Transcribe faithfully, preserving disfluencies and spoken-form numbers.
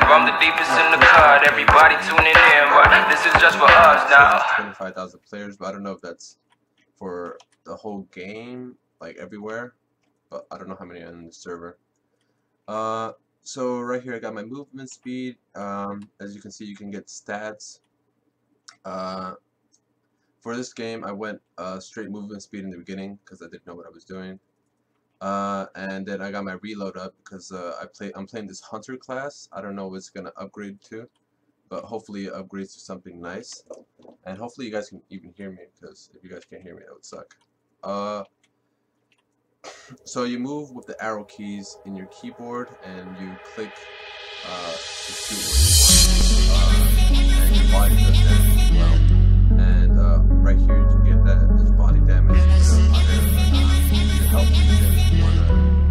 I'm the deepest in the cut. Everybody tuning in, but this is just for us now. twenty-five thousand players, but I don't know if that's for the whole game, like everywhere. But I don't know how many are in the server. Uh, so right here I got my movement speed. Um, as you can see, you can get stats. Uh, for this game, I went uh, straight movement speed in the beginning because I didn't know what I was doing. Uh, and then I got my reload up because uh, I play. I'm playing this hunter class. I don't know what it's gonna upgrade to, but hopefully it upgrades to something nice. And hopefully you guys can even hear me, because if you guys can't hear me, that would suck. Uh, so you move with the arrow keys in your keyboard, and you click uh, to shoot where you want. Uh, and your body does damage as well. And uh, right here you can get that this body damage. You know, other, uh, your health regen if you wanna